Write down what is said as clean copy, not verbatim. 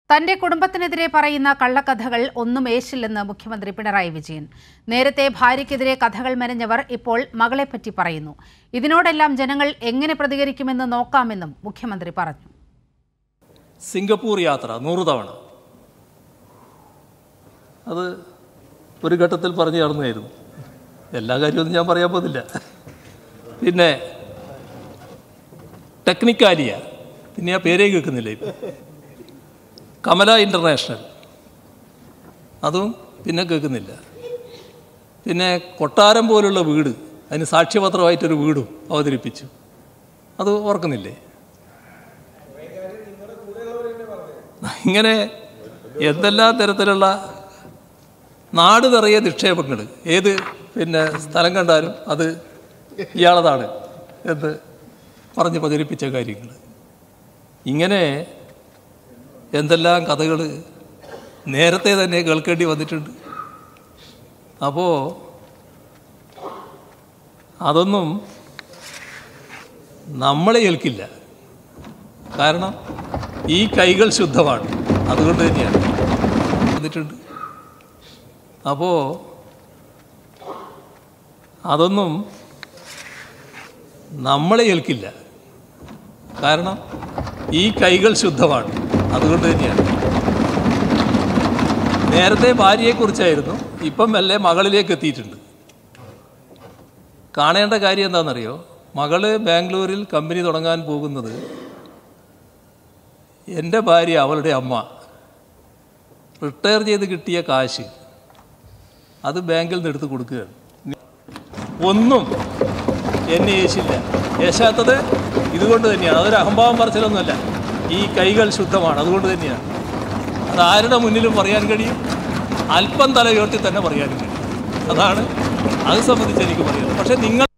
തന്റെ കുടുംബത്തിനെതിരെ പറയുന്ന കള്ളക്കഥകൾ ഒന്നും ഏശില്ലെന്ന് മുഖ്യമന്ത്രി പിണറായി വിജയൻ. നേരത്തെ ഭാര്യയ്ക്കെതിരെ കഥകൾ മെനഞ്ഞവർ ഇപ്പോൾ മകളെപ്പറ്റി പറയുന്നു. ഇതിനോടെല്ലാം ജനങ്ങൾ എങ്ങനെ പ്രതികരിക്കുമെന്ന് നോക്കാമെന്നും മുഖ്യമന്ത്രി പറഞ്ഞു. സിംഗപ്പൂർ യാത്ര 100 തവണ അത് ഒരു ഘട്ടത്തിൽ പറഞ്ഞു നടന്നായിരുന്നു. എല്ലാ കാര്യമൊന്നും ഞാൻ പറയാൻ പോകുന്നില്ല. പിന്നെ ടെക്നിക്കാലിയ, പിന്നെ ആ പേരേ കേൾക്കുന്നില്ല. ഇപ്പം കമല ഇൻ്റർനാഷണൽ അതും പിന്നെ കേൾക്കുന്നില്ല. പിന്നെ കൊട്ടാരം പോലുള്ള വീട്, അതിന് സാക്ഷ്യപത്രമായിട്ടൊരു വീടും അവതരിപ്പിച്ചു, അത് ഓർക്കുന്നില്ലേ? ഇങ്ങനെ എന്തെല്ലാം തരത്തിലുള്ള നാട് നിറയെ നിക്ഷേപങ്ങൾ, ഏത് പിന്നെ സ്ഥലം കണ്ടാലും അത് ഇയാളതാണ് എന്ന് പറഞ്ഞ് പ്രചരിപ്പിച്ച കാര്യങ്ങൾ, ഇങ്ങനെ എന്തെല്ലാം കഥകൾ നേരത്തെ തന്നെ കേൾക്കേണ്ടി വന്നിട്ടുണ്ട്. അപ്പോൾ അതൊന്നും നമ്മളെ ഏൽക്കില്ല. കാരണം ഈ കൈകൾ ശുദ്ധമാണ്, അതുകൊണ്ട് തന്നെയാണ് വന്നിട്ടുണ്ട്. അപ്പോൾ അതൊന്നും നമ്മളെ ഏൽക്കില്ല. കാരണം ഈ കൈകൾ ശുദ്ധമാണ്, അതുകൊണ്ട് തന്നെയാണ്. നേരത്തെ ഭാര്യയെക്കുറിച്ചായിരുന്നു, ഇപ്പം മെല്ലെ മകളിലേക്ക് എത്തിയിട്ടുണ്ട്. കാണേണ്ട കാര്യം എന്താണെന്നറിയോ? മകള് ബാംഗ്ലൂരിൽ കമ്പനി തുടങ്ങാൻ പോകുന്നത് എൻ്റെ ഭാര്യ, അവളുടെ അമ്മ റിട്ടയർ ചെയ്ത് കിട്ടിയ കാശ് അത് ബാങ്കിൽ നിന്ന് എടുത്ത് കൊടുക്കുകയാണ്. ഒന്നും എന്നെ യേശില്ല. യേശാത്തത് ഇതുകൊണ്ട് തന്നെയാണ്. അതൊരു അഹംഭാവം പറച്ചിലൊന്നുമല്ല. ഈ കൈകൾ ശുദ്ധമാണ്, അതുകൊണ്ട് തന്നെയാണ്. അത് ആരുടെ മുന്നിലും പറയാൻ കഴിയും, അല്പം തല ഉയർത്തി തന്നെ പറയാനും കഴിയും. അതാണ് അത് സംബന്ധിച്ച് എനിക്ക് പറയുന്നത്. പക്ഷേ നിങ്ങൾ